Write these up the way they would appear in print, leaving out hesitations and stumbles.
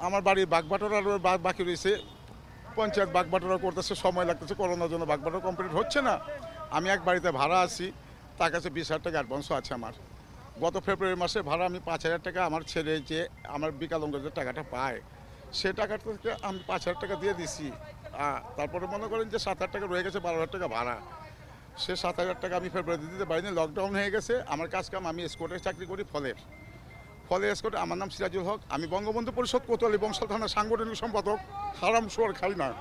আমার বাড়ির বাগবাটোয়ারা বাকি রয়েছে, পঞ্চায়েত বাগবাটোয়ারা করতেছে, সময় লাগতেছে, করোনার জন্য বাগবাটোয়ারা কমপ্লিট হচ্ছে না। আমি এক বাড়িতে ভাড়া আছি, তার কাছে 20,000 টাকা অ্যাডভান্সও আছে আমার। গত ফেব্রুয়ারি মাসে ভাড়া আমি 5,000 টাকা আমার ছেলে যে আমার বিকলাঙ্গ যে টাকাটা পায়, সে টাকাটা থেকে আমি 5,000 টাকা দিয়ে দিছি। তারপরে মনে করেন যে 7,000 টাকা রয়ে গেছে, 12,000 টাকা ভাড়া। সে 7,000 টাকা আমি ফেব্রুয়ারি দিতে পারিনি, লকডাউন হয়ে গেছে। আমার কাজ কাম, আমি স্কোর্টে চাকরি করি, ফলে স্কোর্টে। আমার নাম সিরাজুল হক, আমি বঙ্গবন্ধু পরিষদ কোতোয়ালি বংশাল থানার সাংগঠনিক সম্পাদক। হারাম শোয়ার খাই না,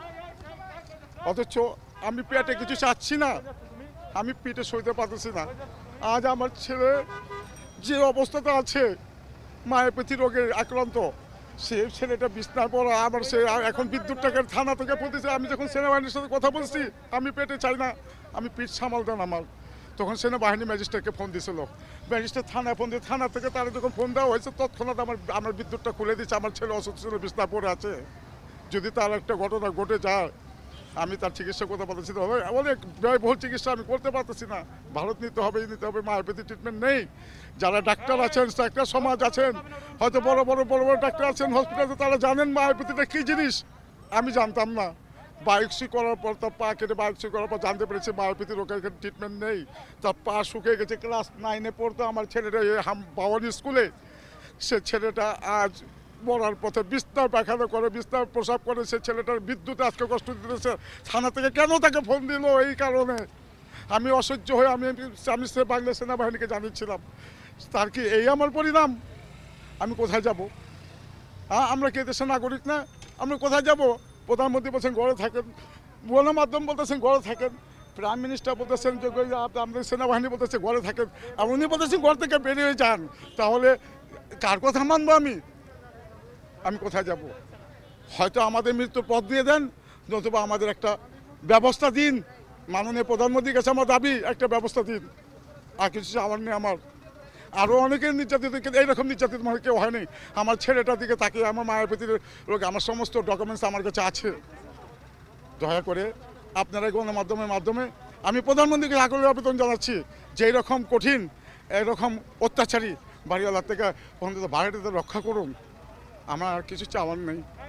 অথচ আমি পেটে কিছু চাচ্ছি না, আমি পেটে সইতে পারতেছি না। আজ আমার ছেলে যে অবস্থাতে আছে, মায়োপ্যাথি রোগে আক্রান্ত, সে ছেলেটা বিছনার পর আবার সে এখন বিদ্যুৎ টাকার থানা থেকে বলতেছে। আমি যখন সেনাবাহিনীর সাথে কথা বলছি, আমি পেটে চাই না, আমি পিঠ সামাল দেন আমার। তখন সেনাবাহিনী ম্যাজিস্ট্রেটকে ফোন দিয়েছিল, ম্যাজিস্ট্রেট থানায় ফোন দিয়ে, থানা থেকে তারা যখন ফোন দেওয়া হয়েছে, তৎক্ষণাৎ আমার বিদ্যুৎটা খুলে দিচ্ছে। আমার ছেলে অসুস্থ ছিল, বিছনা পড়ে আছে। যদি তার একটা ঘটনা ঘটে যায়, আমি তার চিকিৎসা করতে পারতেছি না, অনেক ব্যয়বহুল চিকিৎসা আমি করতে পারতেছি না। ভারত নিতে হবে, মায়োপ্যাথি ট্রিটমেন্ট নেই। যারা ডাক্তার আছেন, ডাক্তার সমাজ আছেন, হয়তো বড় বড় ডাক্তার আছেন হসপিটালে, তারা জানেন মায়োপ্যাথিটা কী জিনিস। আমি জানতাম না। বায়োপসি করার পর, তার পা কেটে বায়োপসি করার পর জানতে পেরেছি মায়োপ্যাথি রোগের এখানে ট্রিটমেন্ট নেই। তার পা শুকিয়ে গেছে। ক্লাস 9-এ পড়তো আমার ছেলেটা বাওয়ানি স্কুলে। সে ছেলেটা আজ মরার পথে, বিস্তার পায়খানা করে, বিস্তার প্রসাব করে। সে ছেলেটার বিদ্যুতে আজকে কষ্ট দিতেছে। থানা থেকে কেন তাকে ফোন দিল? এই কারণে আমি অসহ্য হয়ে আমি বাংলা সেনাবাহিনীকে জানিয়েছিলাম। তার কি এই আমার পরিণাম? আমি কোথায় যাব? আমরা কি দেশের নাগরিক না? আমরা কোথায় যাব? প্রধানমন্ত্রী বলছেন ঘরে থাকেন, গণমাধ্যম বলতেছেন ঘরে থাকেন, প্রাইম মিনিস্টার বলতেছেন যে আমাদের সেনাবাহিনী বলতেছে ঘরে থাকেন, আর উনি বলতেছেন ঘর থেকে বেরিয়ে যান। তাহলে কার কথা মানবো আমি? আমি কোথায় যাব? হয়তো আমাদের মৃত্যুর পথ দিয়ে দেন, নতুবা আমাদের একটা ব্যবস্থা দিন। মাননীয় প্রধানমন্ত্রীর কাছে আমার দাবি, একটা ব্যবস্থা দিন। আর কিছু চাওয়ার নেই আমার। আরও অনেকের নির্যাতিত, কিন্তু এইরকম নির্যাতিত মনে কেউ হয়নি। আমার ছেলেটার দিকে তাকিয়ে, আমার মায়োপ্যাথির রোগ, আমার সমস্ত ডকুমেন্টস আমার কাছে আছে। দয়া করে আপনারা গণমাধ্যমের মাধ্যমে আমি প্রধানমন্ত্রীকে আকুল আবেদন জানাচ্ছি যে এইরকম কঠিন, এরকম অত্যাচারী বাড়িওয়ালার থেকে অন্তত বাড়িটাতে রক্ষা করুন। আমার আর কিছু চাওয়ার নেই।